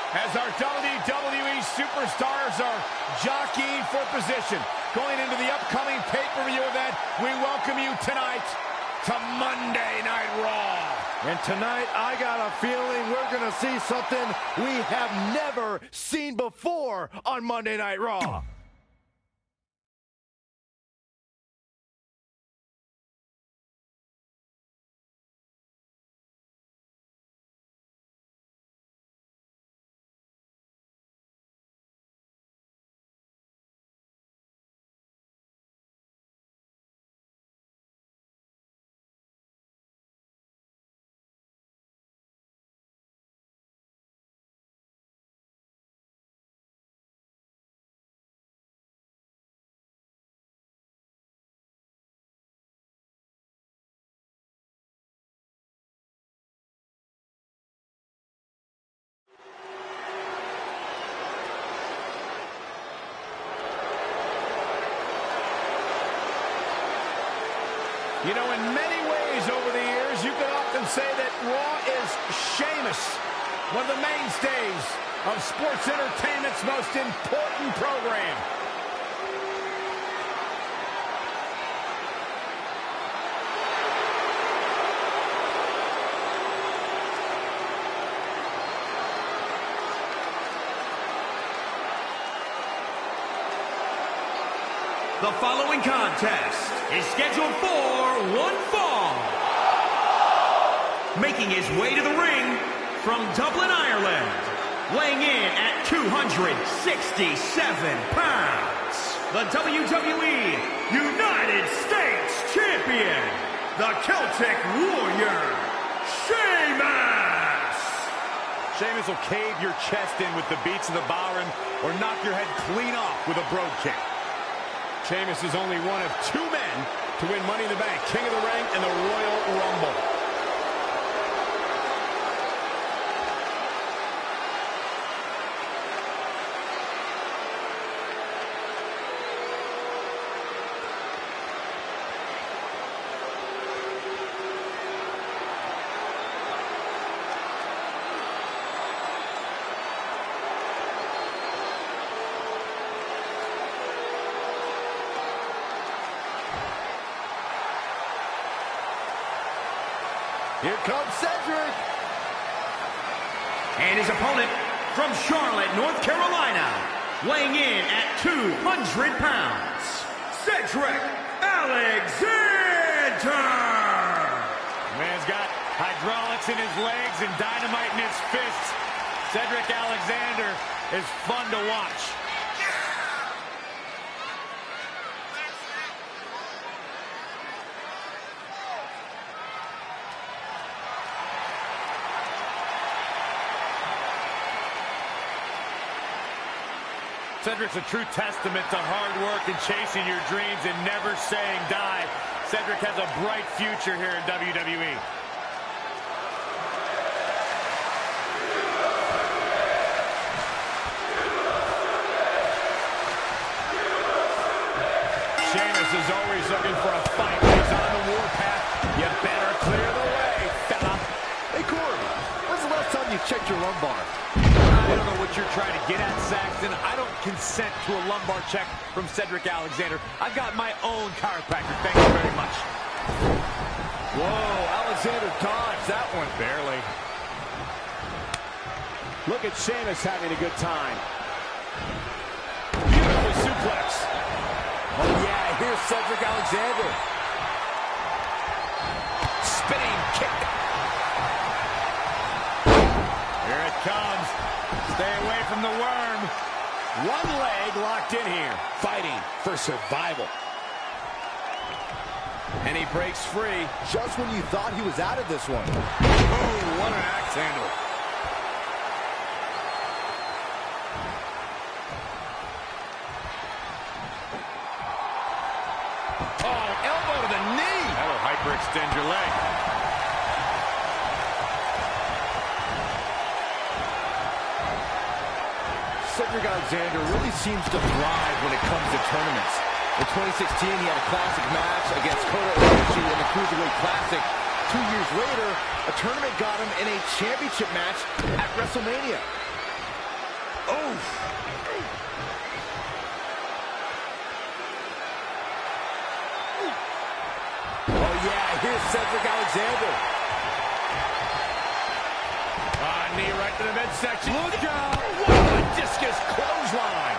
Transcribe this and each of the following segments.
as our WWE superstars are jockeying for position. Going into the upcoming pay-per-view event, we welcome you tonight to Monday Night Raw. And tonight, I got a feeling we're going to see something we have never seen before on Monday Night Raw. You know, in many ways over the years, you could often say that Raw is Sheamus, one of the mainstays of sports entertainment's most important program. The following contest is scheduled for one fall. Making his way to the ring from Dublin, Ireland, weighing in at 267 pounds, the WWE United States Champion, the Celtic Warrior, Sheamus! Sheamus will cave your chest in with the beats of the Byron or knock your head clean off with a brogue kick. Sheamus is only one of two men to win Money in the Bank, King of the Ring, and the Royal Rumble. Here comes Cedric. And his opponent from Charlotte, North Carolina, weighing in at 200 pounds, Cedric Alexander. Man's got hydraulics in his legs and dynamite in his fists. Cedric Alexander is fun to watch. Cedric's a true testament to hard work and chasing your dreams and never saying die. Cedric has a bright future here in WWE. Sheamus is always looking for a fight. He's on the warpath. You better clear the way, fella. Hey, Corey, when's the last time you checked your lumbar? I don't know what you're trying to get at, Saxton. I don't consent to a lumbar check from Cedric Alexander. I've got my own chiropractor. Thank you very much. Whoa, Alexander dodged that one. Barely. Look at Sheamus having a good time. Beautiful suplex. Oh, yeah, here's Cedric Alexander. Spinning kick. Here it comes. Stay away from the worm. One leg locked in here. Fighting for survival. And he breaks free. Just when you thought he was out of this one. Oh, what an axe handle. Oh, elbow to the knee. That'll hyperextend your leg. Cedric Alexander really seems to thrive when it comes to tournaments. In 2016, he had a classic match against Kota Ibushi in the Cruiserweight Classic. 2 years later, a tournament got him in a championship match at WrestleMania. Oof. Oh, yeah, here's Cedric Alexander. Knee right to the midsection. Look out! What a discus clothesline.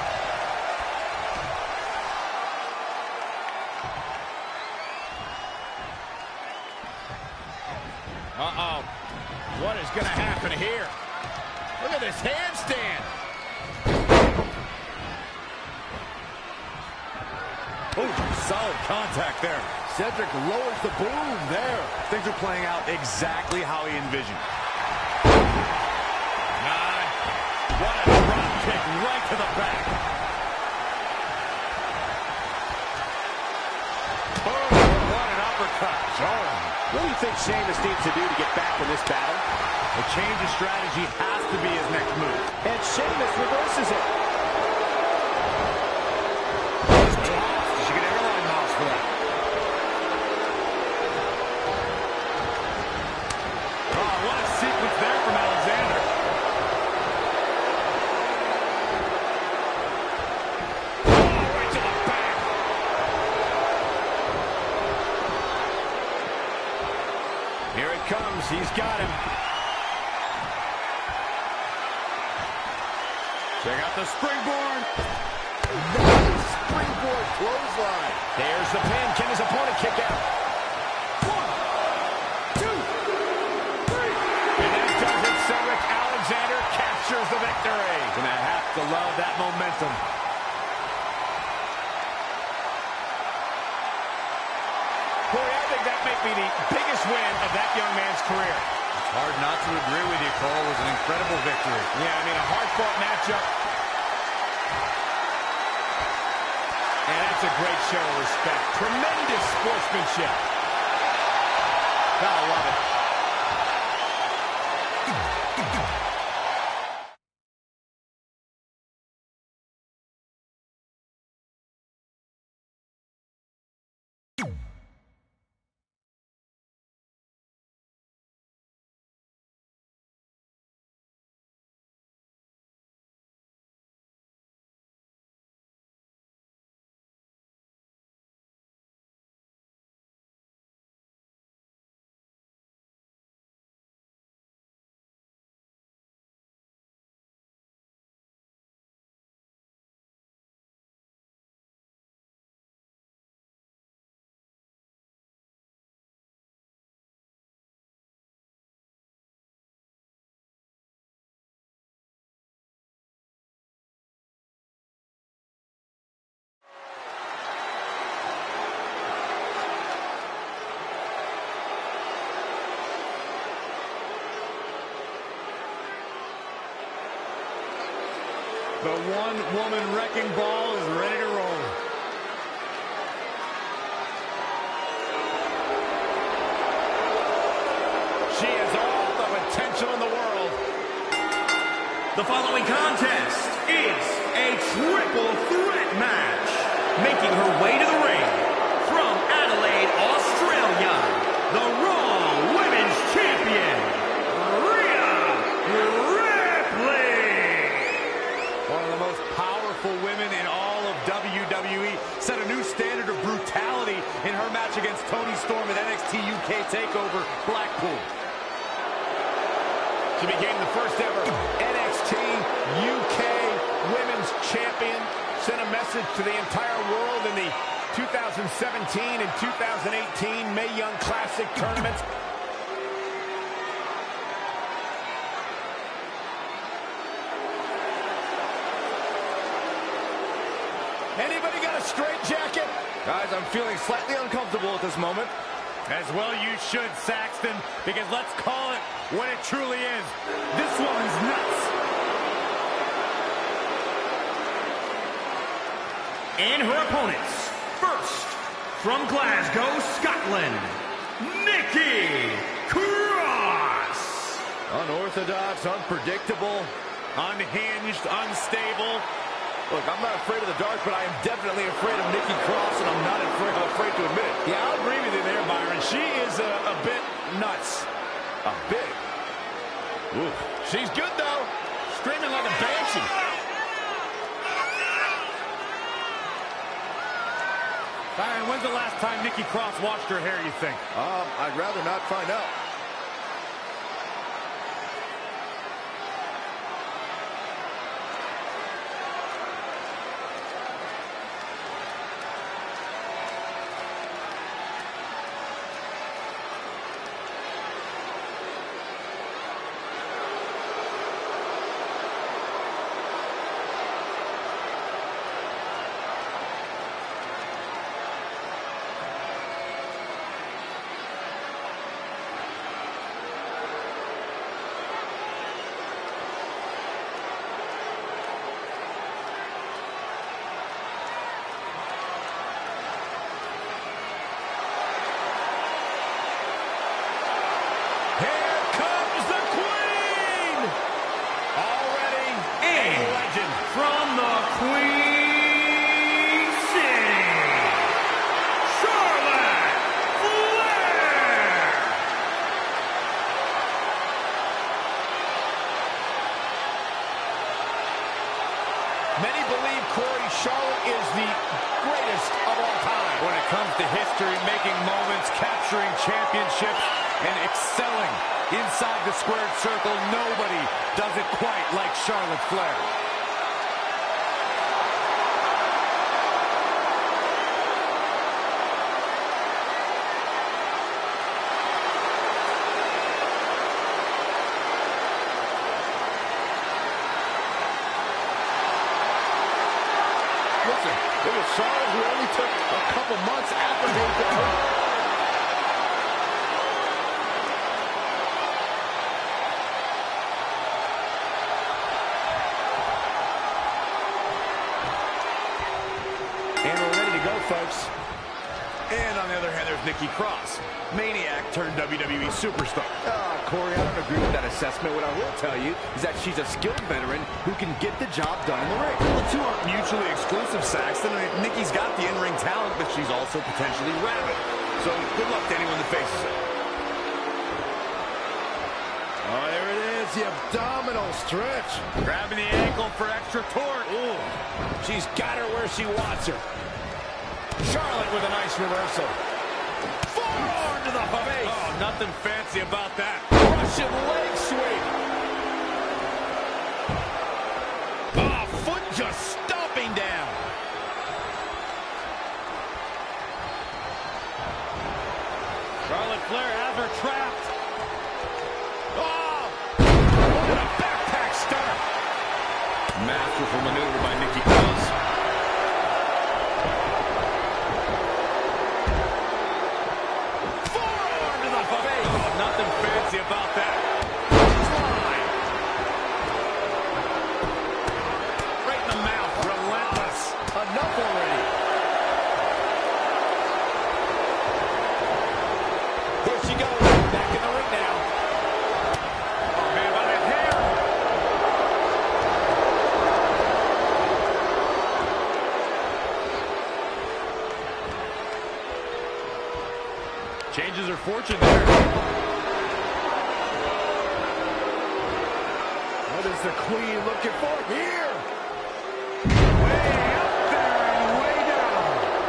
Uh-oh. What is going to happen here? Look at this handstand. Oh, solid contact there. Cedric lowers the boom there. Things are playing out exactly how he envisioned. What a drop kick right to the back. Boom, what an uppercut. Jarring. What do you think Sheamus needs to do to get back in this battle? A change of strategy has to be his next move. And Sheamus reverses it. You should get airline miles for that. Oh, what a sequence there from Alexander. Oh, right to the back. Here it comes. He's got him. Check out the springboard. Nice springboard clothesline. There's the pin. Can his opponent kick out? 1, 2, 3. And that does it. Cedric Alexander captures the victory. Gonna have to love that momentum. Corey, I think that may be the biggest win of that young man's career. It's hard not to agree with you, Cole. It was an incredible victory. Yeah, I mean, a hard-fought matchup. And that's a great show of respect. Tremendous sportsmanship. Gotta love it. The one-woman wrecking ball is ready to roll. She has all the potential in the world. The following contest is a triple threat match. Making her way to the ring from Adelaide, Australia, the Raw Women's Champion, Rhea Ripley. One of the most powerful women in all of WWE, set a new standard of brutality in her match against Toni Storm at NXT UK TakeOver Blackpool. She became the first ever NXT UK Women's Champion, sent a message to the entire world in the 2017 and 2018 Mae Young Classic tournaments. Anybody got a straight jacket? Guys, I'm feeling slightly uncomfortable at this moment. As well you should, Saxton, because let's call it what it truly is. This woman's nuts. And her opponents, first, from Glasgow, Scotland, Nikki Cross. Unorthodox, unpredictable, Unhinged, unstable. Look, I'm not afraid of the dark, but I am definitely afraid of Nikki Cross, and I'm not afraid to admit it. Yeah, I'll agree with you there, Byron. She is a bit nuts. A bit. Ooh. She's good, though. screaming like a banshee. Byron, when's the last time Nikki Cross washed her hair, you think? I'd rather not find out. From the Queen City, Charlotte Flair! Many believe, Corey, Charlotte is the greatest of all time. When it comes to history-making moments, capturing championships, and excelling inside the squared circle, nobody does it quite like Charlotte Flair. Listen, it was Charlotte who only took a couple months after they got hurt. And we're ready to go, folks. And on the other hand, there's Nikki Cross, maniac turned WWE superstar. Corey, I don't agree with that assessment. What I will tell you is that she's a skilled veteran who can get the job done in the ring. The two aren't mutually exclusive, Saxton. Nikki's got the in-ring talent, but she's also potentially rabid. So good luck to anyone that faces her. Oh, there it is, the abdominal stretch. Grabbing the ankle for extra torque. Ooh, she's got her where she wants her. Charlotte with a nice reversal. Forearm to the face. Oh, nothing fancy about that. Russian leg sweep. Oh, foot just stomping down. Charlotte Flair has her trapped. Oh, what a backpack start. Masterful maneuver by Nikki Cross. Forearm to the face. Oh, nothing fancy about that. Line. Right in the mouth. Relentless. Enough already. There she goes. Back in the ring now. Oh, man, by that hair. Changes her fortune there. What is the Queen looking for here? Way up there and way down.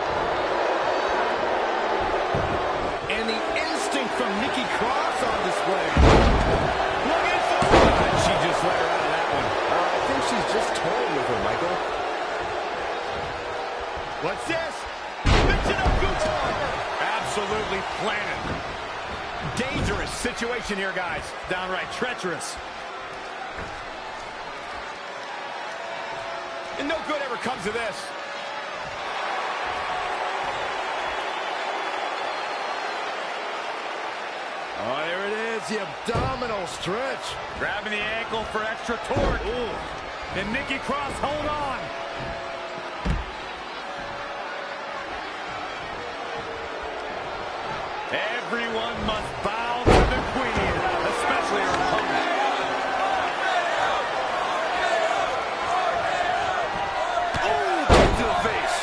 And the instinct from Nikki Cross on display. Looking for And she just let her out of that one. I think she's just toying with her, Michael. What's this? Michinoku. Absolutely planted. Dangerous situation here, guys. Downright treacherous. And no good ever comes of this. Oh, there it is, the abdominal stretch. Grabbing the ankle for extra torque. Ooh. And Nikki Cross, hold on. Everyone must bow to the Queen, especially her opponent. Oh, kick to the face.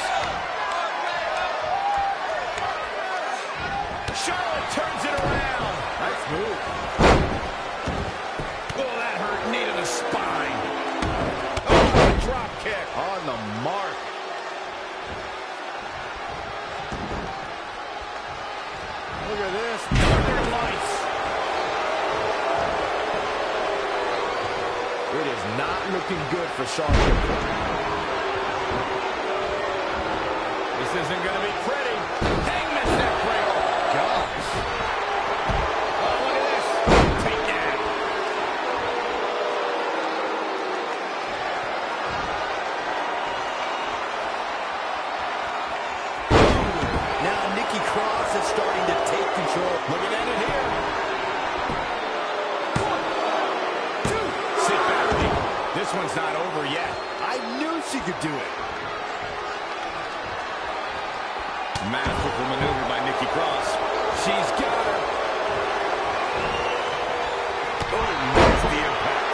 Charlotte turns it around. Nice move. Oh, that hurt. Knee to the spine. kick. On the mark. Look at this. Northern Lights. It is not looking good for Charlotte. This isn't going to be pretty. Hangman's neck breaker. Gosh. Oh, look at this. Take down. Now Nikki Cross is starting to take control. Looking at it here. 1, 2. Sit back, Nikki. This one's not over yet. I knew she could do it. Masterful maneuver by Nikki Cross. She's got her. Oh, that's the impact.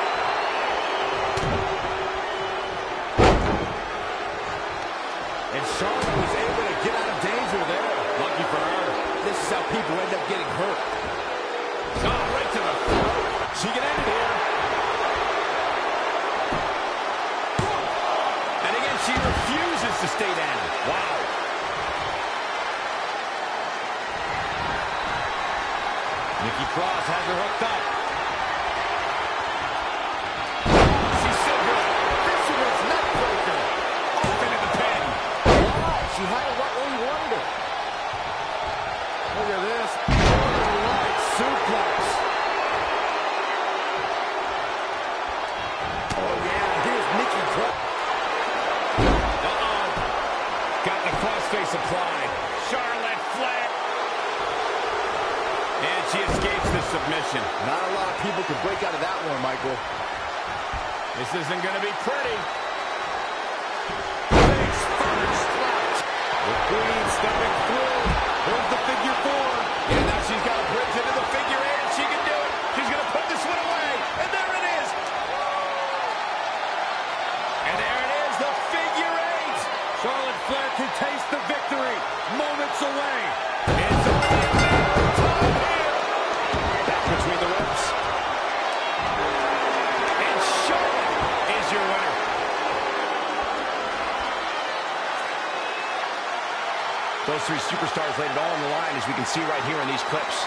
And Charlotte was able to get out of danger there. Lucky for her. This is how people end up getting hurt. Oh, right to the throat. She can end it here. And again, she refuses to stay down. Wow. Nikki Cross has her hooked up. She's so good. Fisherman's neck breaker. Off into the pin. Wow, she had it right where he wanted it. Look at this. Right suplex. Oh, yeah. Here's Nikki Cross. Uh-oh. Got the crossface applied. Charlotte Flair. And she escapes the submission. Not a lot of people could break out of that one, Michael. This isn't going to be pretty. Face first. The Queen stepping through. There's the figure 4. And now she's got a bridge into the figure 8, and she can do it. She's going to put this one away. And there it is. And there it is, the figure 8. Charlotte Flair can taste the victory. Moments away. It's only a matter of time here. Back between the ropes. And Charlotte is your winner. Those three superstars laid it all on the line, as we can see right here in these clips.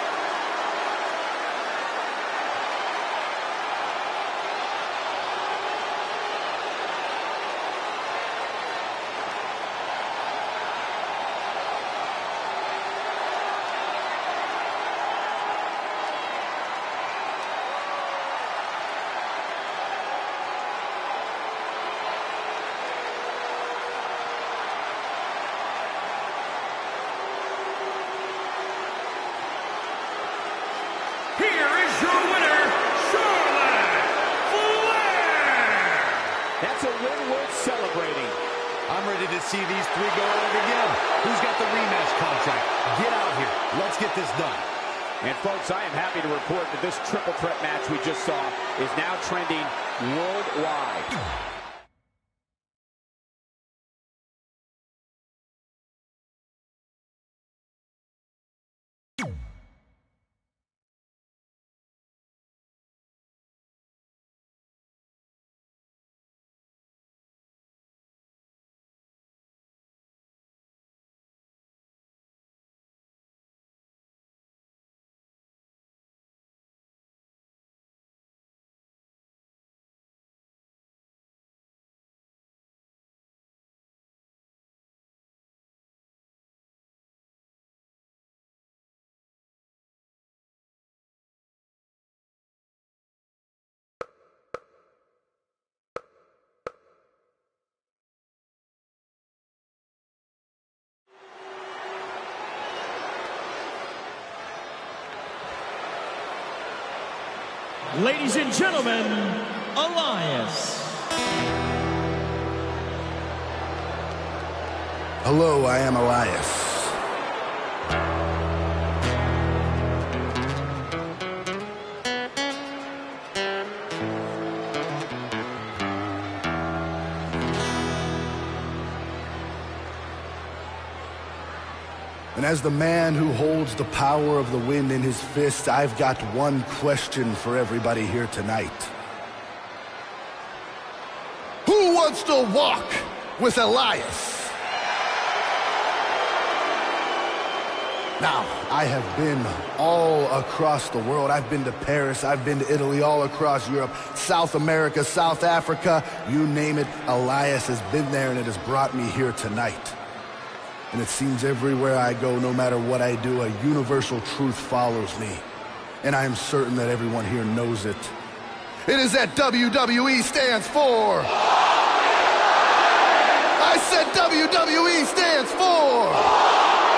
Here is your winner, Charlotte Flair! That's a win worth celebrating. I'm ready to see these three go at it again. Who's got the rematch contract? Get out here. Let's get this done. And folks, I am happy to report that this triple threat match we just saw is now trending worldwide. Ladies and gentlemen, Elias. Hello, I am Elias. And as the man who holds the power of the wind in his fist, I've got one question for everybody here tonight. Who wants to walk with Elias? Now, I have been all across the world. I've been to Paris, I've been to Italy, all across Europe, South America, South Africa, you name it. Elias has been there, and it has brought me here tonight. And it seems everywhere I go, no matter what I do, a universal truth follows me. And I am certain that everyone here knows it. It is that WWE stands for. I said WWE stands for.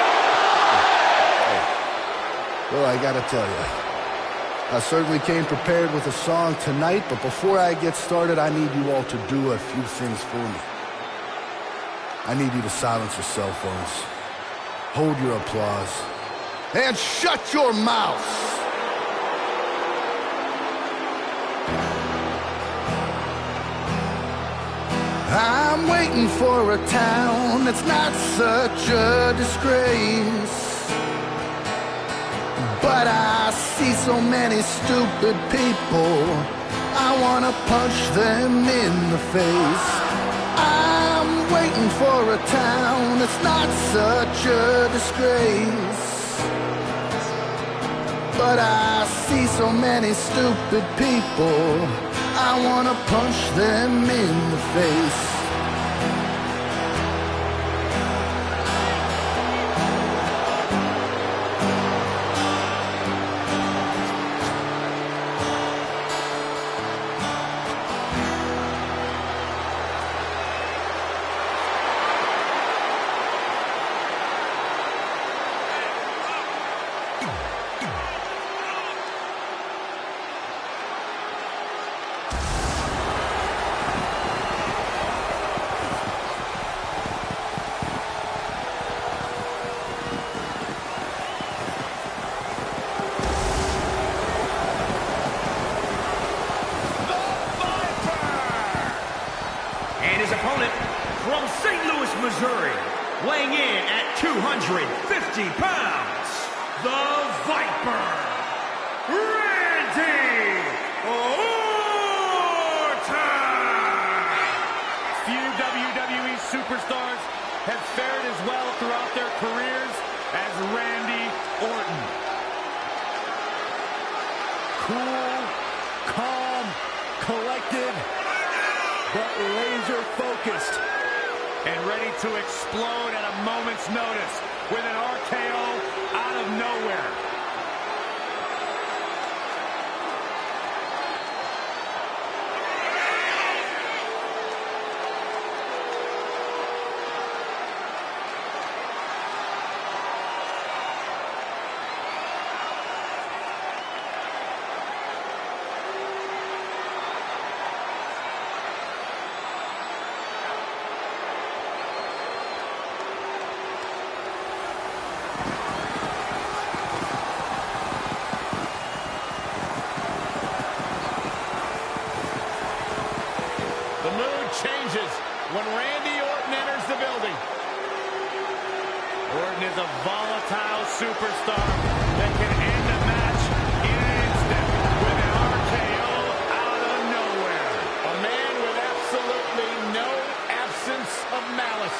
Well, I gotta tell you, I certainly came prepared with a song tonight, but before I get started, I need you all to do a few things for me. I need you to silence your cell phones, hold your applause, and shut your mouth. I'm waiting for a town that's not such a disgrace. But I see so many stupid people, I wanna punch them in the face. I'm waiting for a town that's not such a disgrace. But I see so many stupid people, I wanna punch them in the face. From St. Louis, Missouri, weighing in at 250 pounds, the Viper, Randy Orton! Few WWE superstars have fared as well throughout their careers as Randy Orton. Cool, calm, collected, but laser-focused, and ready to explode at a moment's notice with an RKO out of nowhere. The mood changes when Randy Orton enters the building. Orton is a volatile superstar that can end a match in an instant with an RKO out of nowhere. A man with absolutely no absence of malice.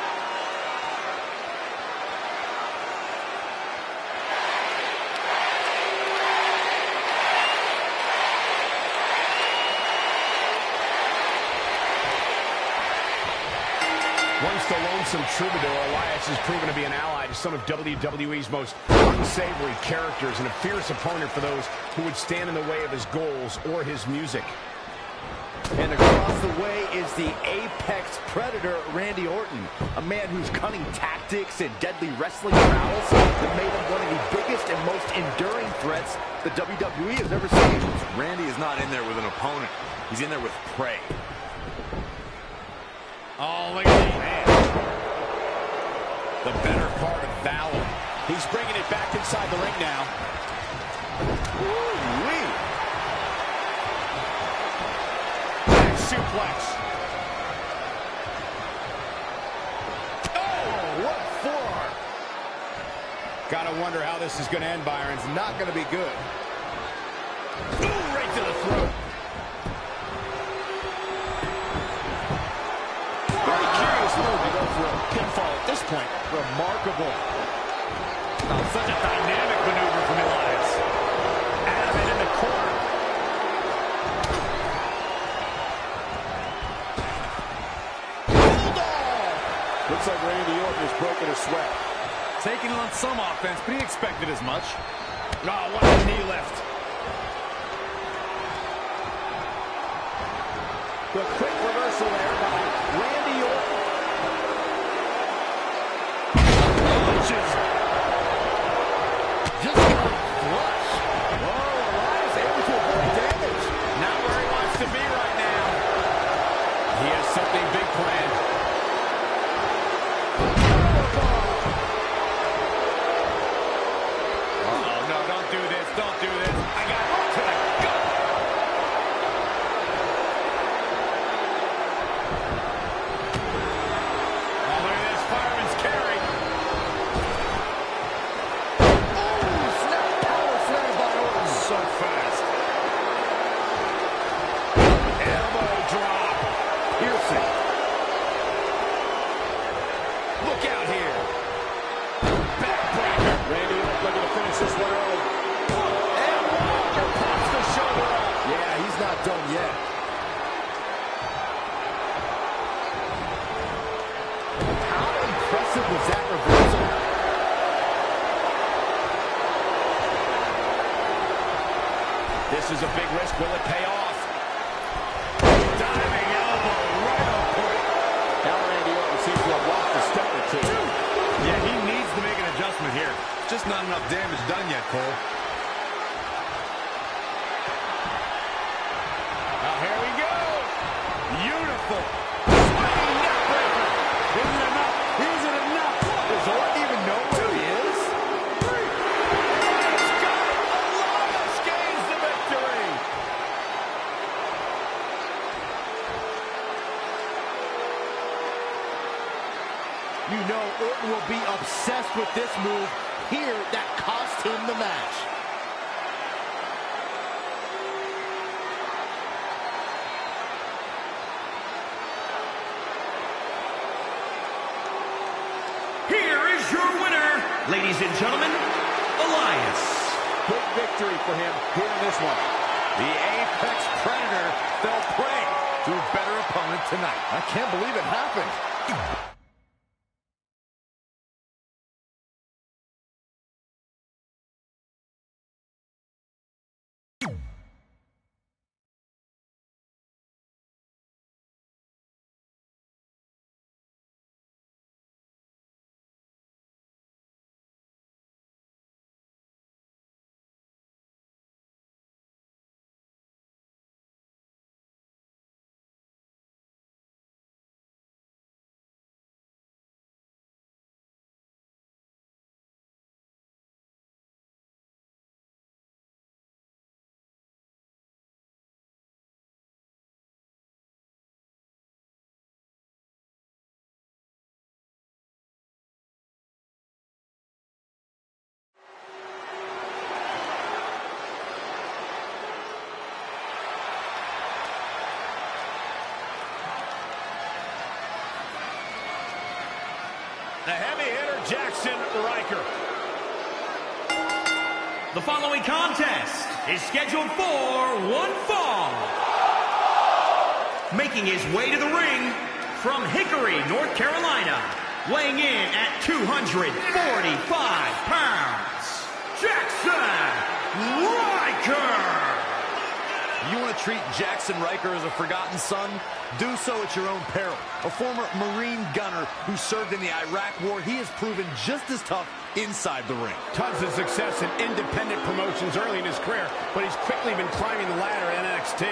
Once the lonesome troubadour, Elias has proven to be an ally to some of WWE's most unsavory characters and a fierce opponent for those who would stand in the way of his goals or his music. And across the way is the apex predator, Randy Orton, a man whose cunning tactics and deadly wrestling prowess have made him one of the biggest and most enduring threats the WWE has ever seen. Randy is not in there with an opponent. He's in there with prey. Oh, look at that, man. The better part of valor. He's bringing it back inside the ring now. Woo-wee. Back suplex. Oh, what a forearm. Gotta wonder how this is going to end, Byron. It's not going to be good. Ooh, right to the throat. remarkable. Oh, such a dynamic maneuver from Elias. Out of it in the corner. Bulldog! Looks like Randy Orton has broken a sweat. Taking on some offense, but he expected as much. Oh, what a knee lift. The quick reversal there by Randy Orton. Punches. Just got flush. Whoa, Elias able to avoid damage. Not where he wants to be right now. He has something big planned. Oh, no, don't do this. Don't do this. I got it to the gut. Oh, look at this. Fireman's carry. Snap power slam by Orton. So fast. Elbow drop. Piercing. Look out here. Backbreaker. Randy Orton looking to finish this one early. And Walker pops the shoulder up. Yeah, he's not done yet. How impressive was that reversal? This is a big risk. Will it pay off? Diving elbow right on point. Now Randy Orton seems to have lost a step or two. Yeah, he needs to make an adjustment here. Just not enough damage done yet, Cole. Now here we go. Beautiful. Swinging neck breaker. Is it enough? Is it enough? Does Orton even know where he is? Elias got it. Elias gains the victory. You know Orton will be obsessed with this move here that cost him the match. Here is your winner, ladies and gentlemen, Elias. Big victory for him here in this one. The Apex Predator fell prey to a better opponent tonight. I can't believe it happened. The heavy hitter, Jackson Ryker. The following contest is scheduled for one fall. Making his way to the ring from Hickory, North Carolina, weighing in at 245 pounds, Jackson Ryker. You want to treat Jackson Ryker as a forgotten son? Do so at your own peril. A former Marine gunner who served in the Iraq War, he has proven just as tough inside the ring. Tons of success in independent promotions early in his career, but he's quickly been climbing the ladder at NXT.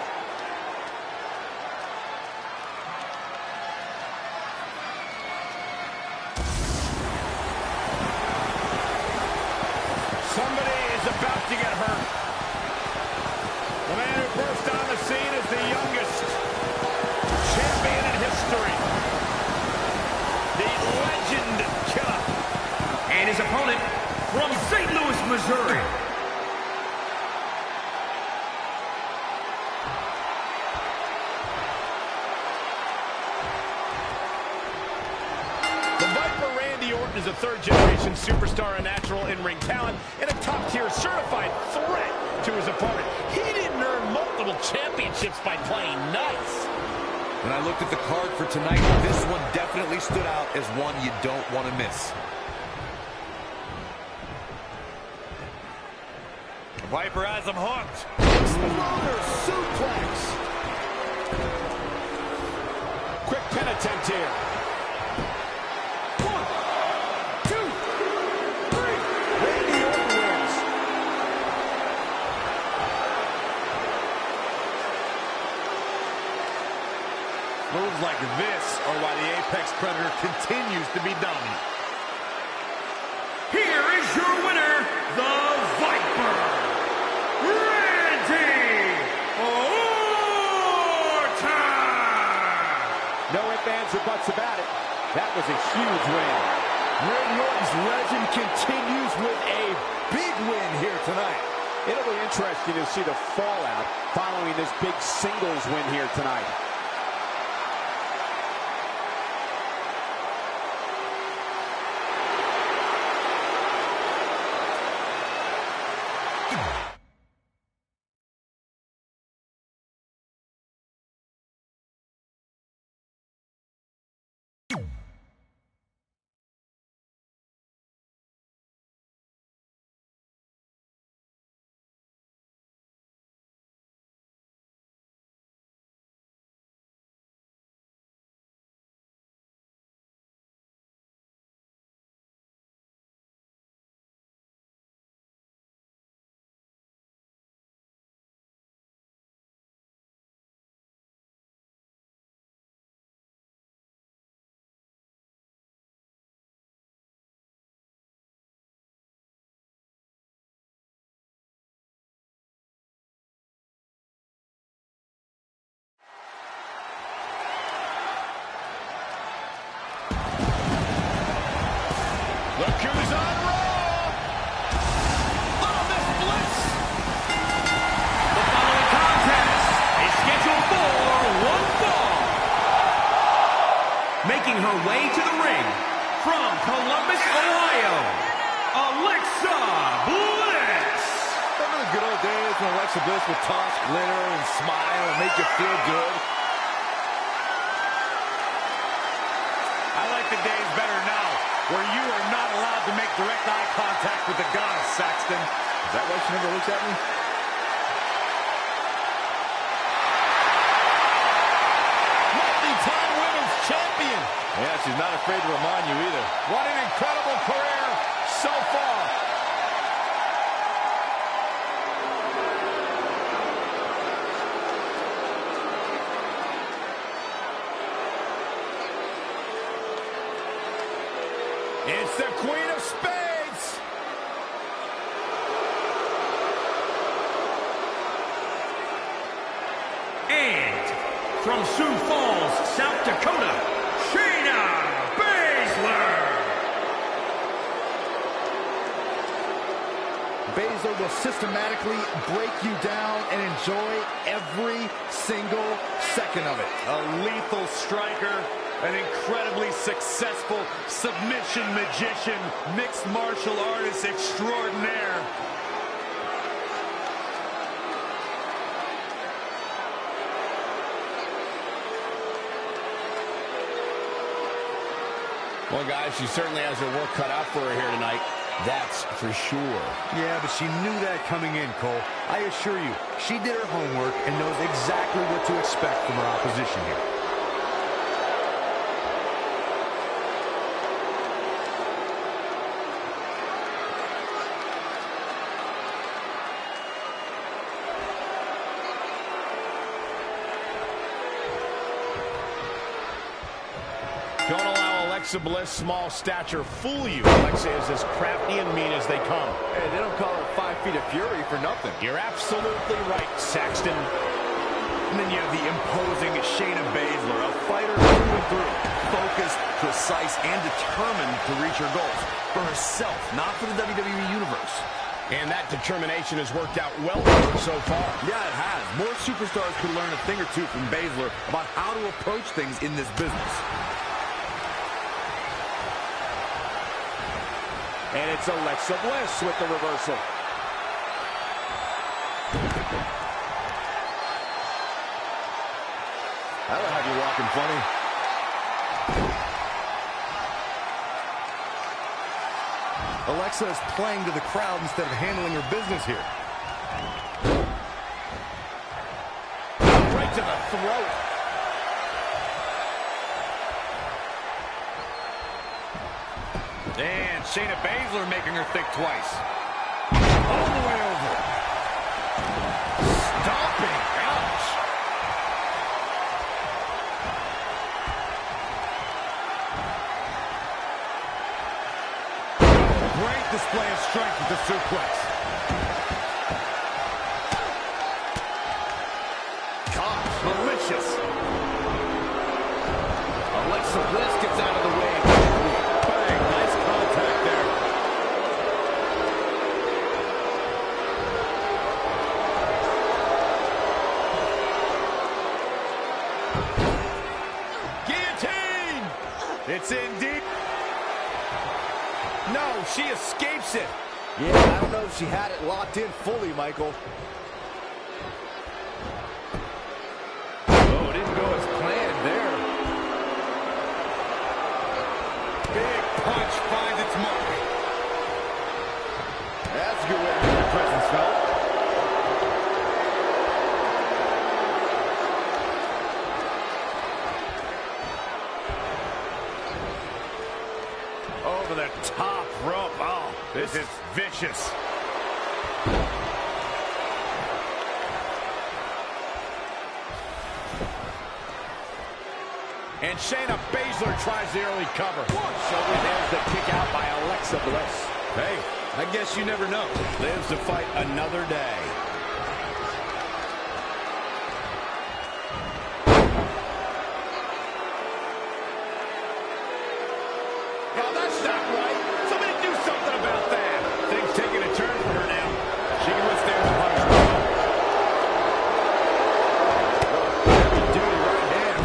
Somebody is about to get hurt. The man who burst on the scene is the youngest champion in history. The Legend Killer. And his opponent from St. Louis, Missouri. The Viper Randy Orton Orton is a third-generation superstar, a natural in-ring talent, and a top-tier certified threat to his opponent. He didn't earn multiple championships by playing nice. When I looked at the card for tonight, this one definitely stood out as one you don't want to miss. Viper has him hooked. Exploder suplex. Quick pin attempt here. 1, 2, 3. Randy Orton wins. Moves like this are why the Apex Predator continues to be dominant. Here is your winner, the Viper, Randy Orton! No ifs, ands, or buts about it. That was a huge win. Randy Orton's legend continues with a big win here tonight. It'll be interesting to see the fallout following this big singles win here tonight. Look who's on Raw! Little Miss Bliss! The following contest is scheduled for one fall. Making her way to the ring from Columbus, Ohio, Alexa Bliss. Remember the good old days when Alexa Bliss would toss glitter and smile and make you feel good? I like the days better now, where you are not allowed to make direct eye contact with the goddess, Saxton. Is that why she never looks at me? Multi-time women's champion. Yeah, she's not afraid to remind you either. What an incredible career so far. It's the Queen of Spades. And from Sioux Falls, South Dakota, Shayna Baszler. Baszler will systematically break you down and enjoy every single second of it. A lethal striker, an incredibly successful submission magician, mixed martial artist extraordinaire. Well, guys, she certainly has her work cut out for her here tonight. That's for sure. Yeah, but she knew that coming in, Cole. I assure you, she did her homework and knows exactly what to expect from her opposition here. Don't allow Alexa Bliss' small stature fool you. Alexa is as crafty and mean as they come. Hey, they don't call her 5 feet of fury for nothing. You're absolutely right, Saxton. And then you have the imposing Shayna Baszler, a fighter through and through. Focused, precise, and determined to reach her goals. For herself, not for the WWE Universe. And that determination has worked out well for her so far. Yeah, it has. More superstars could learn a thing or two from Baszler about how to approach things in this business. And it's Alexa Bliss with the reversal. That'll have you walking funny. Alexa is playing to the crowd instead of handling her business here. Right to the throat. And Shayna Baszler making her think twice. All the way over. Stomping. Ouch. Great display of strength with the suplex. Gosh, malicious. Alexa Bliss gets out of the way. Bang, nice contact there. Guillotine! It's in deep. No, she escapes it. Yeah, I don't know if she had it locked in fully, Michael. Oh, it didn't go as planned there. Big punch finds its mark. That's a good way to make your presence felt. Over the top rope. Oh, this is vicious. And Shayna Baszler tries the early cover. So there's the kick out by Alexa Bliss. Hey, I guess you never know. Lives to fight another day. Oh, that's not right. Somebody do something about that. Things taking a turn for her now. She can withstand the punishment. Heavy duty right hand.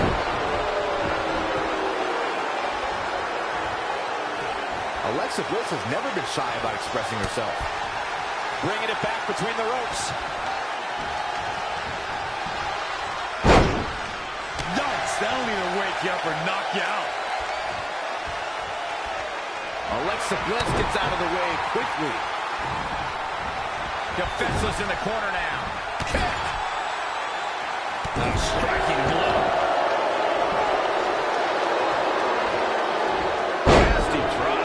Alexa Bliss has never been shy about expressing herself. Bringing it back between the ropes. Yikes, that'll either wake you up or knock you out. Alexa Bliss gets out of the way quickly. Defenseless in the corner now. Kick! A striking blow. Nasty drop.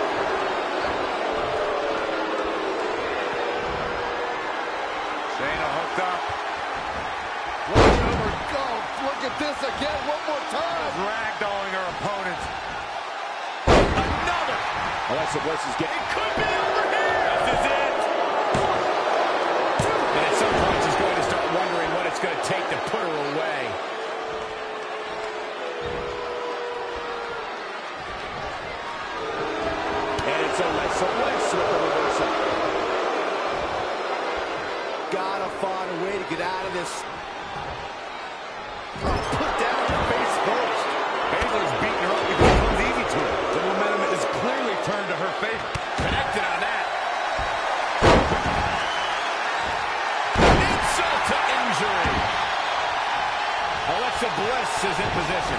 Shayna hooked up. Watch over. Go. Look at this again. One more time. Ragdolling her opponent. Another. Alexa Bliss is getting... It could be over here. This is it. And at some point, she's going to start wondering what it's going to take to put her away. And it's Alexa Bliss with the reversal. Gotta find a way to get out of this. Put down her face first. Baszler's beating her up because it comes easy to her. The momentum is clearly turned to her favor. Connected on that. Insult to injury. Alexa Bliss is in position.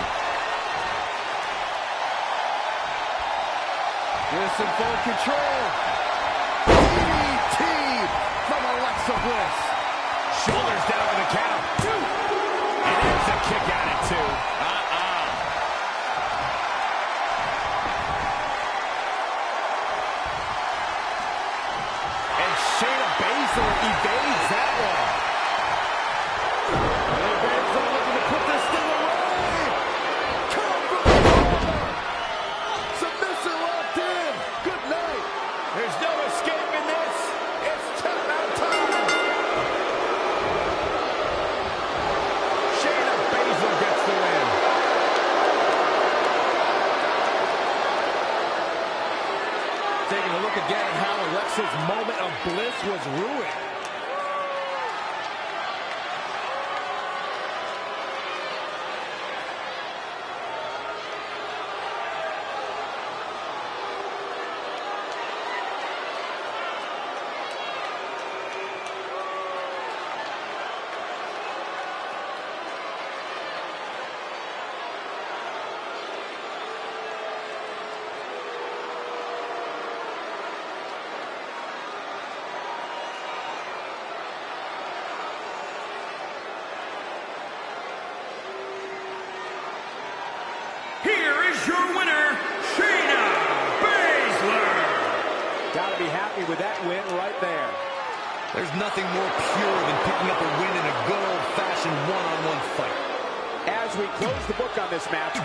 Bliss in full control. DDT from Alexa Bliss. Shoulders down for the count. And there's a kick out at two. And Shayna Baszler evades that one. Baszler looking to put this thing away. Come from the corner. Submission locked in. Good night. There's no escaping this. It's tap out time. Shayna Baszler gets the win. Taking a look again at how Alexa's moment of bliss was ruined. here's your winner, Shayna Baszler. Gotta be happy with that win right there. There's nothing more pure than picking up a win in a good old-fashioned one-on-one fight. As we close the book on this match,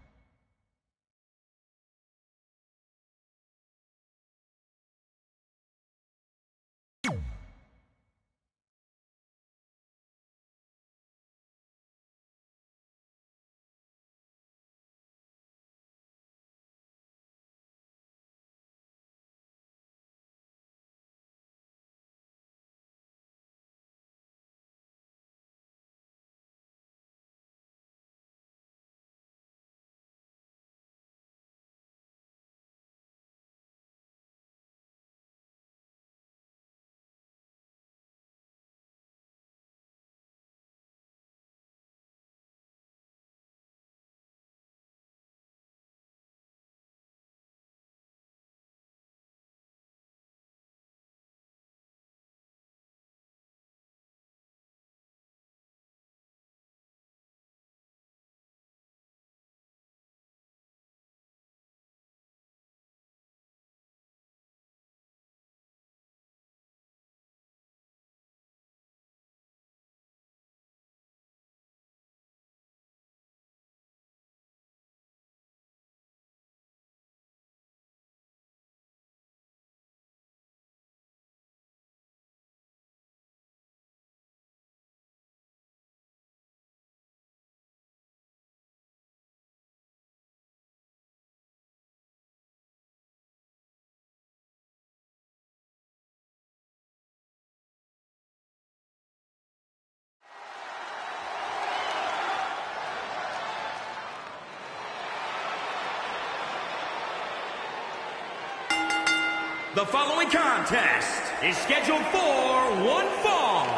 the following contest is scheduled for one fall.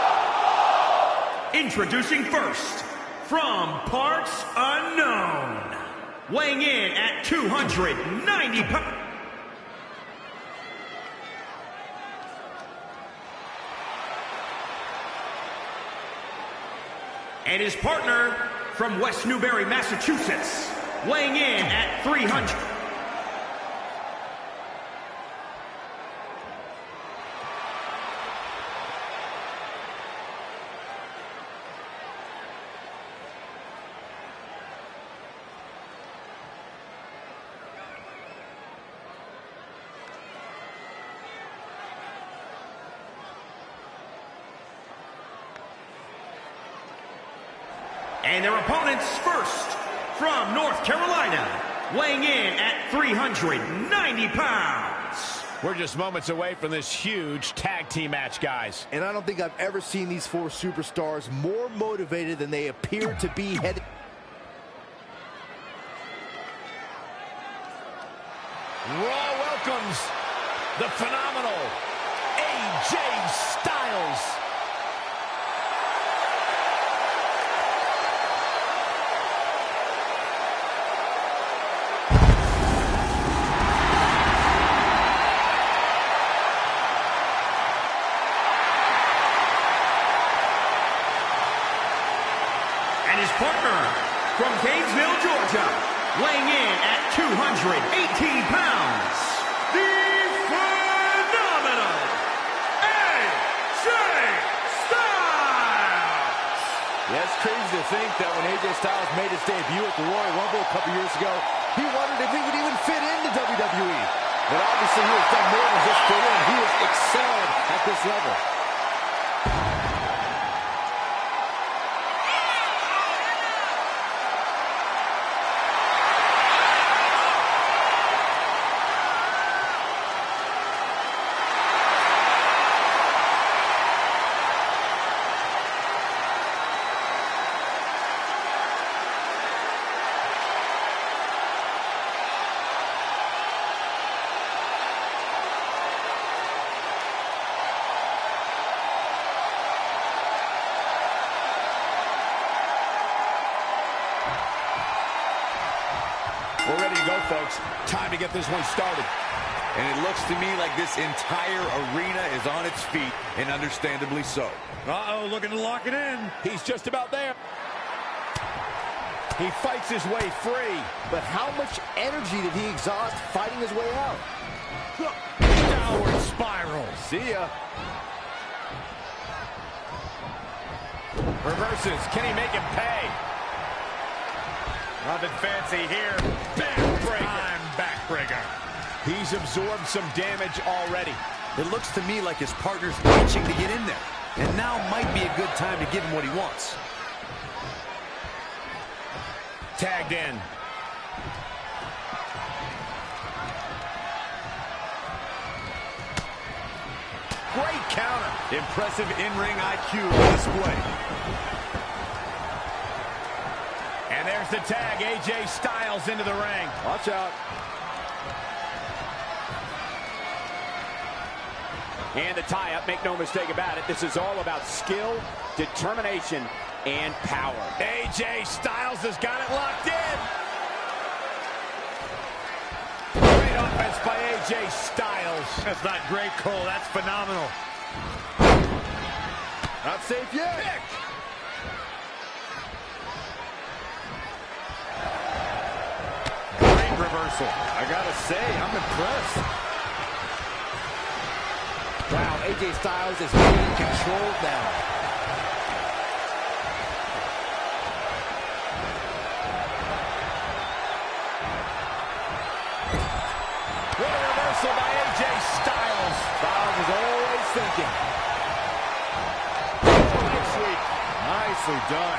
Introducing first, from parts unknown, weighing in at 290 pounds. And his partner from West Newbury, Massachusetts, weighing in at 300. And their opponents first, from North Carolina, weighing in at 390 pounds. We're just moments away from this huge tag team match, guys. And I don't think I've ever seen these four superstars more motivated than they appear to be headed. Raw welcomes the phenomenal AJ Styles. And his partner from Gainesville, Georgia, weighing in at 218 pounds, the phenomenal AJ Styles! Yeah, it's crazy to think that when AJ Styles made his debut at the Royal Rumble a couple years ago, he wondered if he would even fit into WWE. But obviously he has done more than just fit in. He has excelled at this level. We're ready to go, folks. Time to get this one started. And it looks to me like this entire arena is on its feet, and understandably so. Uh-oh, looking to lock it in. he's just about there. He fights his way free. But how much energy did he exhaust fighting his way out? Downward spiral. See ya. Reverses. Can he make him pay? Nothing fancy here. Backbreaker. Backbreaker. He's absorbed some damage already. It looks to me like his partner's itching to get in there. And now might be a good time to give him what he wants. Tagged in. Great counter. Impressive in-ring IQ on display. And there's the tag. AJ Styles into the ring. Watch out. And the tie-up, make no mistake about it. This is all about skill, determination, and power. AJ Styles has got it locked in. Great offense by AJ Styles. That's not great, Cole. That's phenomenal. Not safe yet. Pick. Great reversal. I gotta say, I'm impressed. Wow, AJ Styles is being controlled now. What a reversal by AJ Styles. Styles is always thinking. Nice sweep. Nicely done.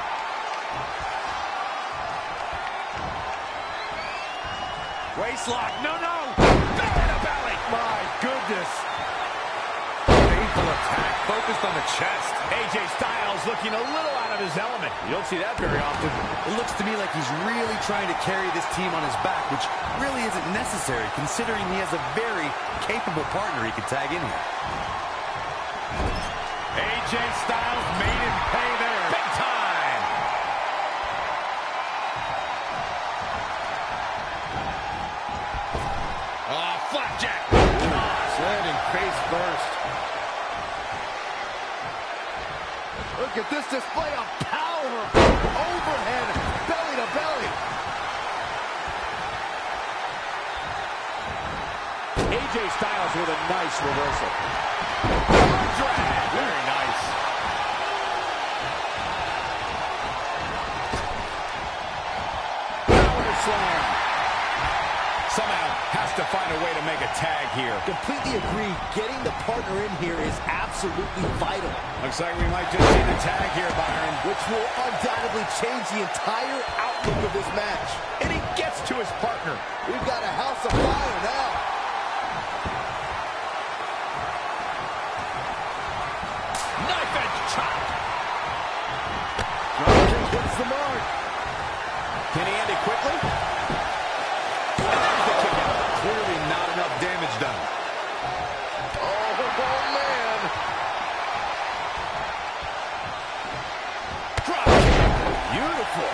Waistlock. No. Belly to belly. My goodness. Painful attack. Focused on the chest. AJ Styles looking a little out of his element. You don't see that very often. It looks to me like he's really trying to carry this team on his back, which really isn't necessary considering he has a very capable partner he could tag in here. AJ Styles made him pay there. Big time. Oh, flapjack. Landing face first. Look at this display of power. Overhead, belly to belly. AJ Styles with a nice reversal. Drag. Very nice. Power slam. Somehow has to find a way to make a tag here. Completely agree. Getting the partner in here is absolutely vital. Looks like we might just see the tag here, Byron. Which will undoubtedly change the entire outlook of this match. And he gets to his partner. We've got a house of fire now. Knife edge chop. Dropkick hits the mark. Can he end it quickly? There's the kick out. Clearly not enough damage done. Oh, man. Drop kick. Beautiful.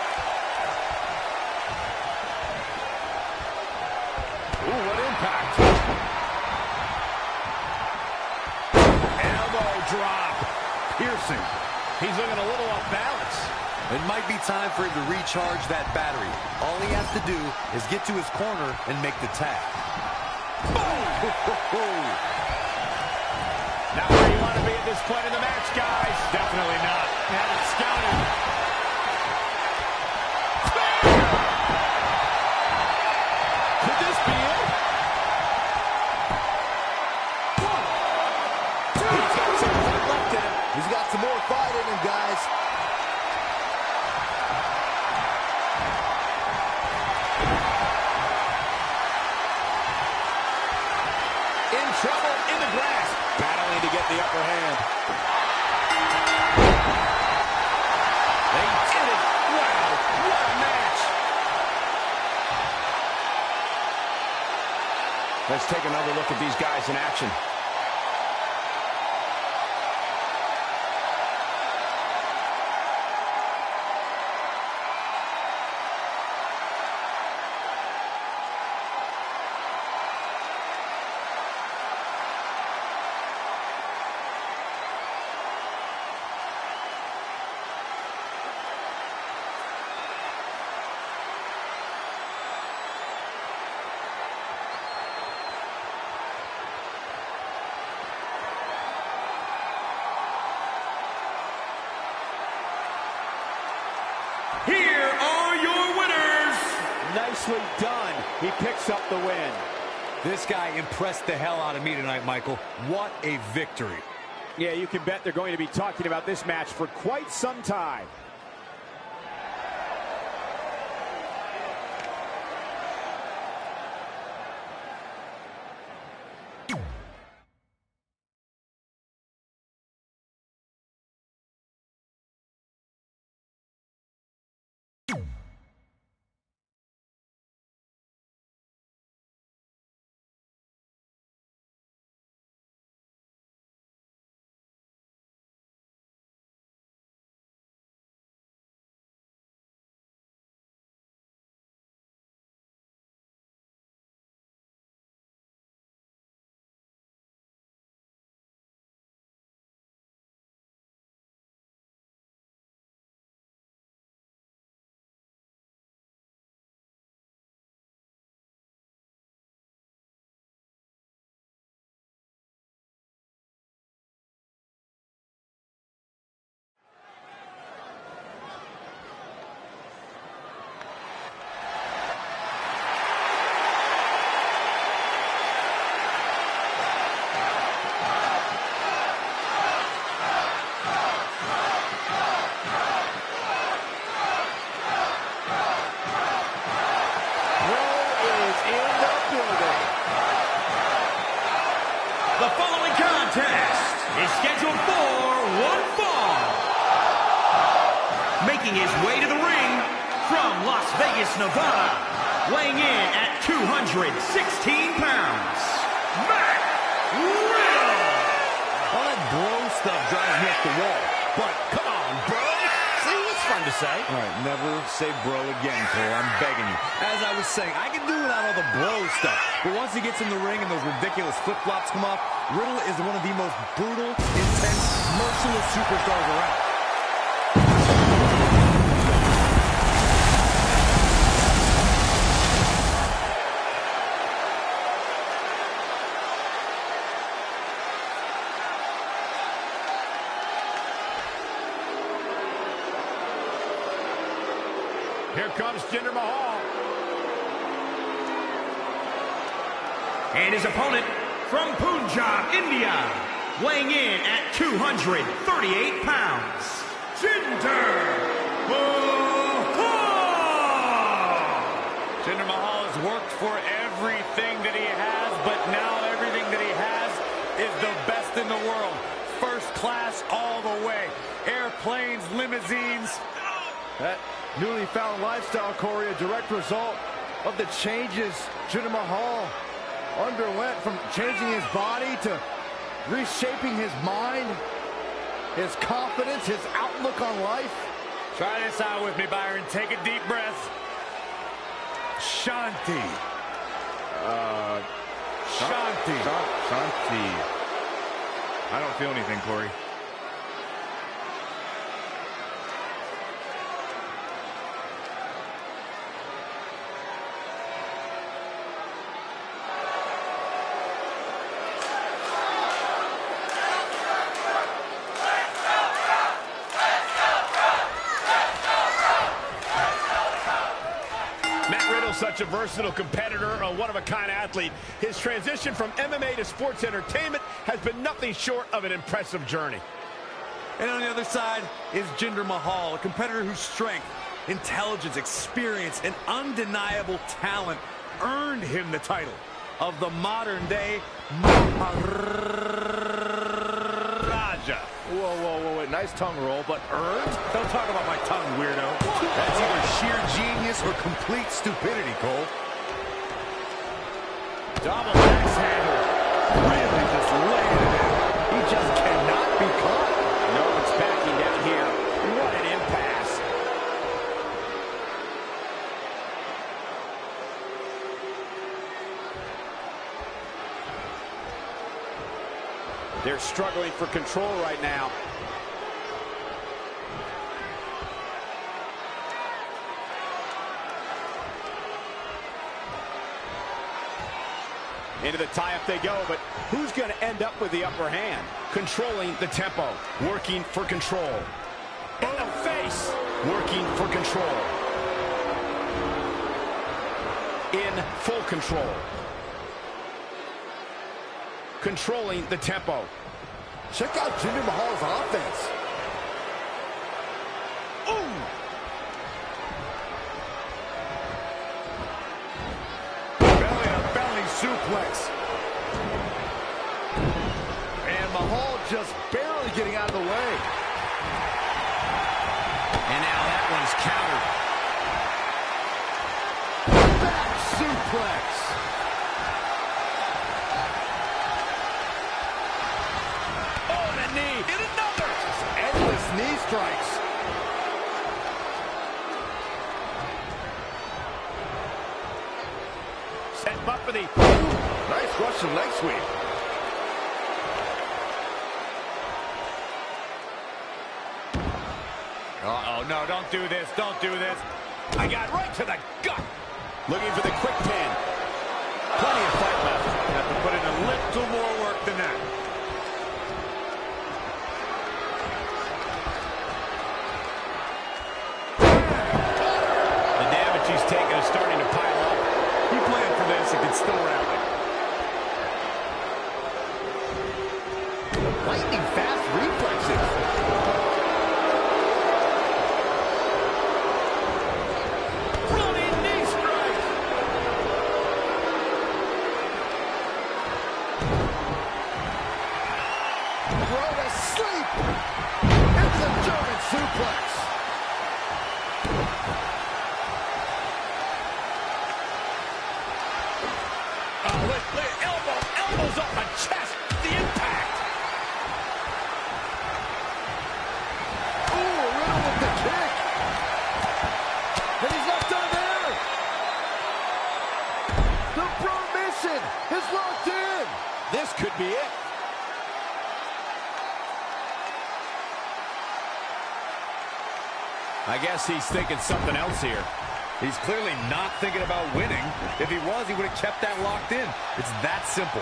Ooh, what impact. Elbow drop. Piercing. He's looking a little off balance. It might be time for him to recharge that battery. All he has to do is get to his corner and make the tag. Not where you want to be at this point in the match, guys. Definitely not. Had it scouted. Could this be it? He's got some fight left in him. He's got some more fight in him, guys. In trouble, in the grass. Battling to get the upper hand. They did it. Wow, what a match. Let's take another look at these guys in action. Nicely done. He picks up the win. This guy impressed the hell out of me tonight, Michael. What a victory. Yeah, you can bet they're going to be talking about this match for quite some time. The following contest is scheduled for one fall. Making his way to the ring from Las Vegas, Nevada, weighing in at 216 pounds, Matt Riddle. All that bro stuff drives me up the wall. But come on, bro. See, it's fun to say. All right, never say bro again, Cole. I'm begging you. As I was saying, I can do without all the bro stuff. But once he gets in the ring and those ridiculous flip-flops come off, Riddle is one of the most brutal, intense, merciless superstars around. Here comes Jinder Mahal. And his opponent from Punjab, India, weighing in at 238 pounds, Jinder Mahal. Jinder Mahal has worked for everything that he has, but now everything that he has is the best in the world. First class all the way. Airplanes, limousines. That newly found lifestyle, Corey, a direct result of the changes Jinder Mahal underwent, from changing his body to reshaping his mind, his confidence, his outlook on life. Try this out with me, Byron. Take a deep breath. Shanti. Shanti. Shanti. I don't feel anything, Corey. Such a versatile competitor, a one-of-a-kind athlete. His transition from MMA to sports entertainment has been nothing short of an impressive journey. And on the other side is Jinder Mahal, a competitor whose strength, intelligence, experience, and undeniable talent earned him the title of the modern-day Maharaja. Whoa, nice tongue roll, but earned? Don't talk about my tongue, weirdo. That's either sheer genius or complete stupidity, Cole. Double axe handle. Really just laying it in. He just cannot be caught. No one's backing down here. What an impasse. They're struggling for control right now. Into the tie-up they go, but who's going to end up with the upper hand? Controlling the tempo, working for control. In the face, working for control. in full control. Controlling the tempo. Check out Jinder Mahal's offense. Ooh! Belly-to-belly suplex. And Mahal just barely getting out of the way. And now that one's countered. Back suplex. Oh, and a knee. And another. Just endless knee strikes. Setting up for the... Nice Russian leg sweep. Uh-oh, no, don't do this. Don't do this. I got right to the gut. Looking for the quick pin. Plenty of fight left. Have to put in a little more work than that. The damage he's taken is starting to pile up. He planned for this and can still rally. Lightning fast reflexes. Elbows off the chest. The impact. Ooh, Riddle with the kick. And he's not done there. The Pro Mission is locked in. This could be it. I guess he's thinking something else here. He's clearly not thinking about winning. If he was, he would have kept that locked in. It's that simple.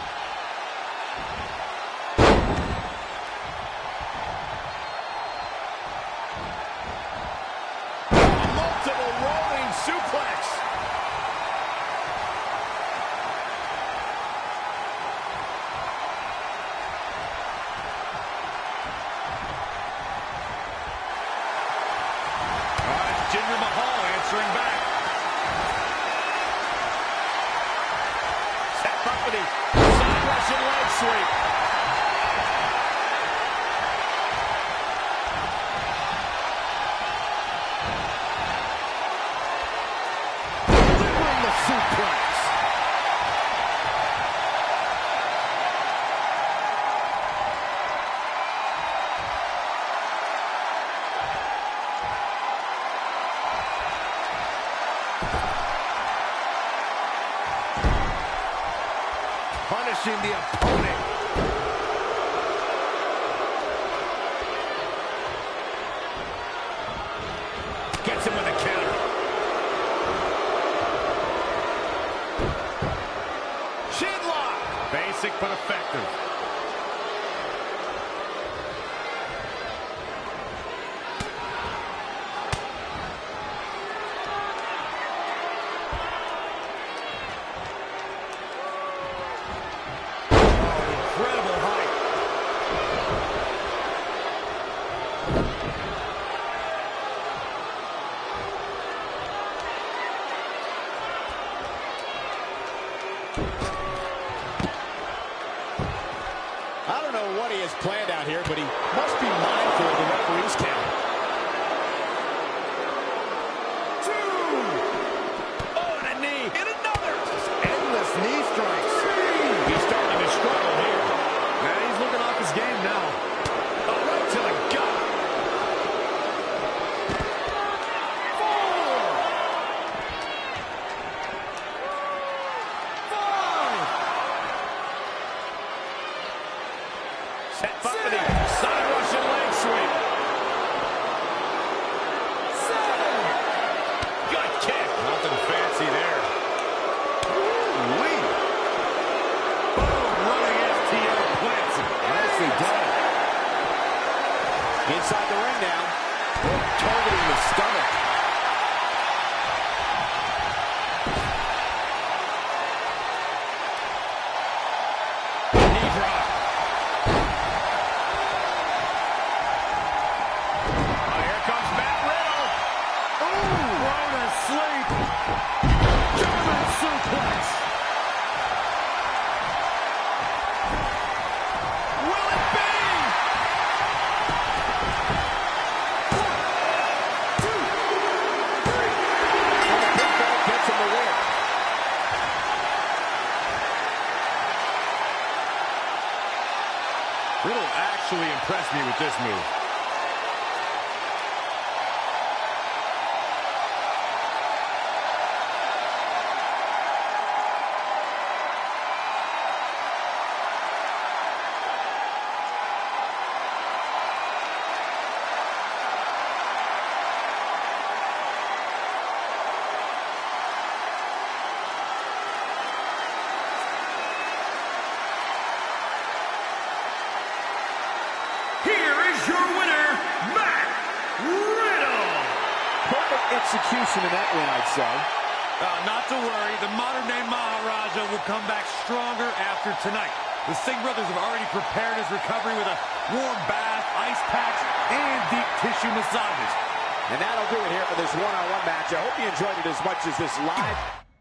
Multiple rolling suplex. Jinder Mahal answering back. Set up for the side Russian leg sweep. Delivering the suplex. Punishing the opponent. Gets him with a counter. Shin lock. Basic but effective. Incredible height. I don't know what he has planned out here, but he must be mindful of the referee's count. 2. Oh, and a knee. And another. Just endless knee strikes. He's starting to struggle here. Man, he's looking off his game now. Oh, right to the gut. 4. 5. Set up for the side Russian leg sweep. 7. Gut kick. Nothing fancy there. Ooh-wee. Boom, running FTL plants him. Nicely done. Inside the ring now. Targeting the stomach. with this move. Execution in that win, I'd say. Not to worry, the modern-day Maharaja will come back stronger after tonight. The Singh brothers have already prepared his recovery with a warm bath, ice packs, and deep tissue massages. And that'll do it here for this one-on-one match. I hope you enjoyed it as much as this live.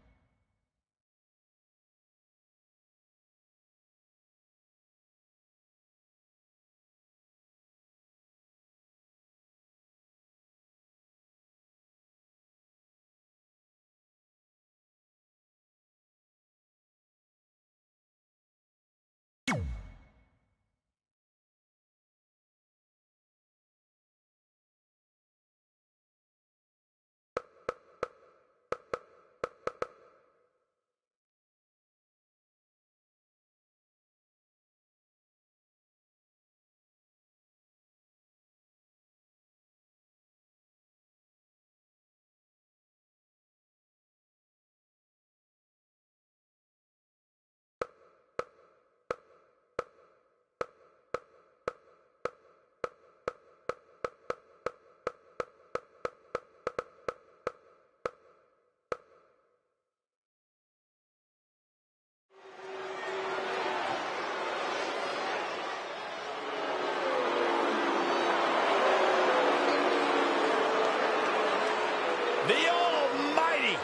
The Almighty.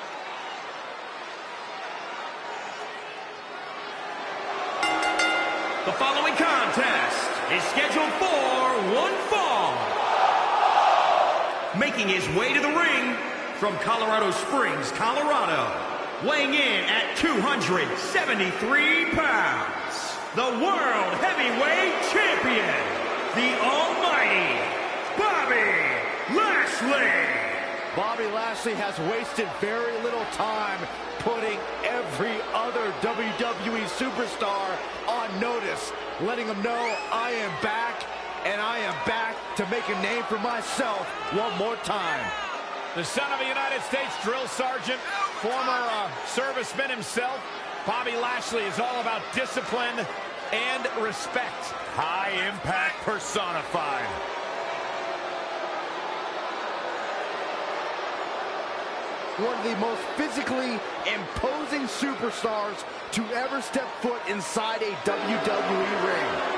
The following contest is scheduled for one fall. Making his way to the ring from Colorado Springs, Colorado, weighing in at 273 pounds, the World Heavyweight Champion, the Almighty Bobby Lashley. Bobby Lashley has wasted very little time putting every other WWE superstar on notice, letting them know I am back, and I am back to make a name for myself one more time. The son of a United States drill sergeant, former serviceman himself, Bobby Lashley is all about discipline and respect. High impact personified. One of the most physically imposing superstars to ever step foot inside a WWE ring.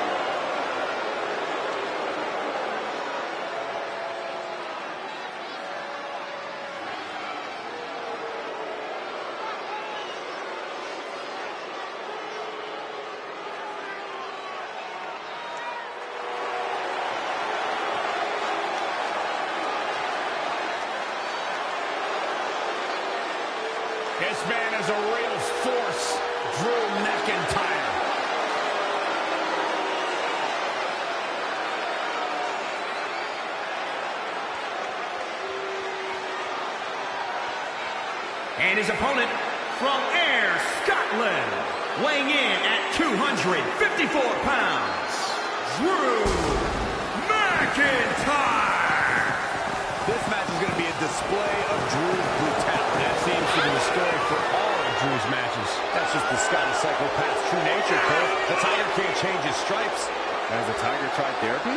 This man is a real force, Drew McIntyre. And his opponent from Ayr, Scotland, weighing in at 254 pounds, Drew McIntyre. This match is going to be a display of Drew's brutality. That seems to be the story for all of Drew's matches. That's just the Scotty psychopath's true nature, Cole. The Tiger can't change his stripes. Has the Tiger tried therapy?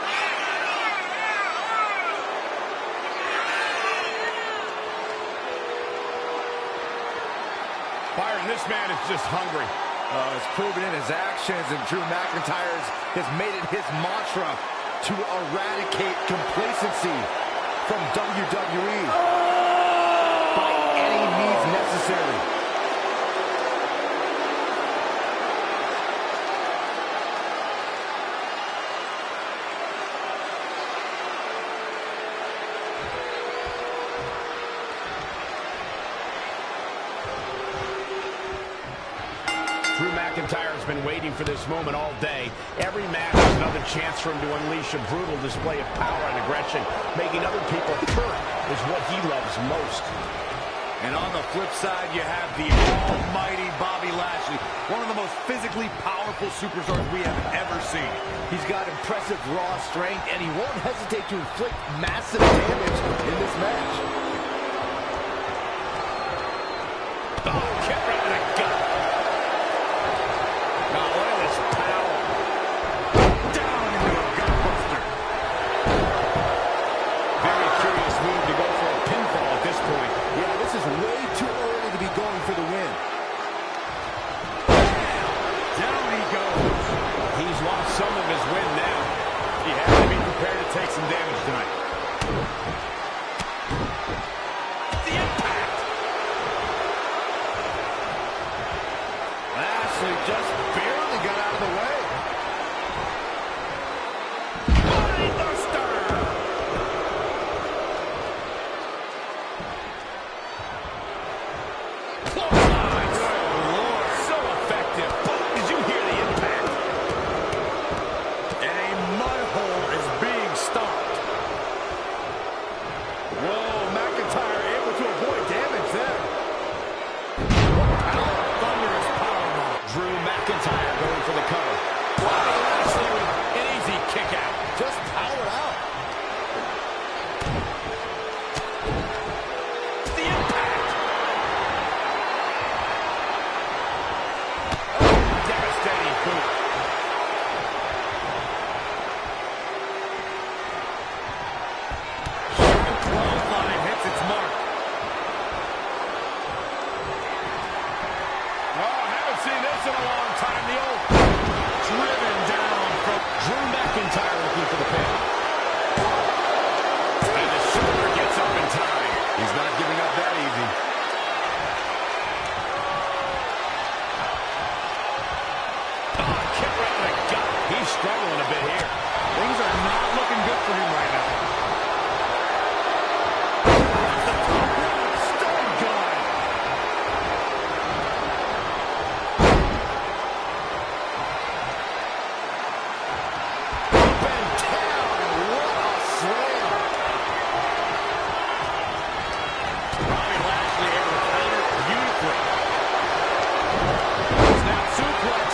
Byron, this man is just hungry. It's proven in his actions, and Drew McIntyre has made it his mantra to eradicate complacency from WWE by any means necessary. Drew McIntyre's has been waiting for this moment all day. Every match is another chance for him to unleash a brutal display of power and aggression. Making other people hurt is what he loves most. And on the flip side, you have the almighty Bobby Lashley, one of the most physically powerful superstars we have ever seen. He's got impressive raw strength, and he won't hesitate to inflict massive damage in this match. Oh, kick right in the gut. Oh, look at this power. Down into a gutbuster. Very curious move to go for a pinfall at this point. Yeah, this is way too early to be going for the win. Down he goes. He's lost some of his win now. He has to be prepared to take some damage tonight. The impact. Lashley just barely got out of the way. Buster. Clothesline. Good Lord. So effective. Did you hear the impact? And a mud hole is being stomped. Whoa, McIntyre able to avoid damage there. Thunderous powerbomb. Drew McIntyre going for the cover. Bobby Lashley with an easy kick out. Just power out. The impact. Devastating boot. Clothesline hits its mark. Oh, haven't seen this in a long time. The old driven down from Drew McIntyre looking for the pin. And the shoulder gets up in time. He's not giving up that easy. Oh, kick right in the gut. He's struggling a bit here. things are not looking good for him right now. Stone gun. Up and down. What a slam. Bobby Lashley able to counter beautifully. Snap suplex.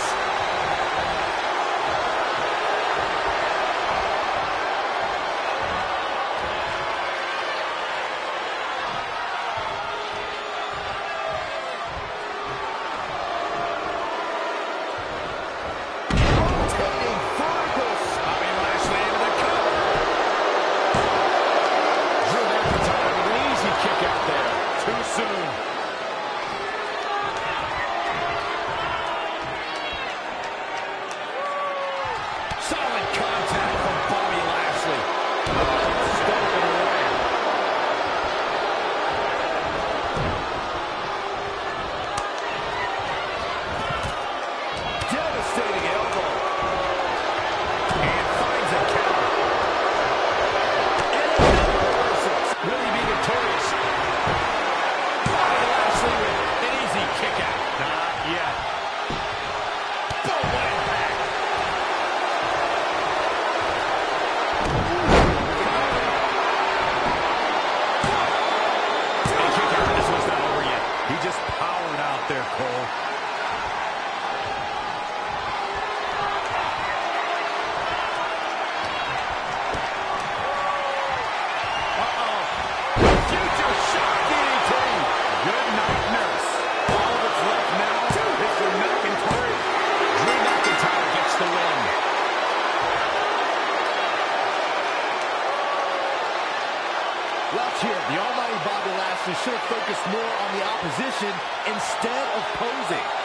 Rotating verticals. Bobby Lashley able to cover. Drew McIntyre with an easy kick out there. Too soon. Solid contact from Bobby Lashley. Stolen away. Devastating elbow. And finds a counter. And another reversal. Will he be victorious? Bobby Lashley with an easy kick out. Not yet. Boom, what impact. A kick out. This one's not over yet. He just powered out there, Cole. Future shock DDT. Good night, nurse. All that's left now is for McIntyre. Drew McIntyre gets the win. Watch here. The almighty Bobby Lashley should have focused more on the opposition instead of posing.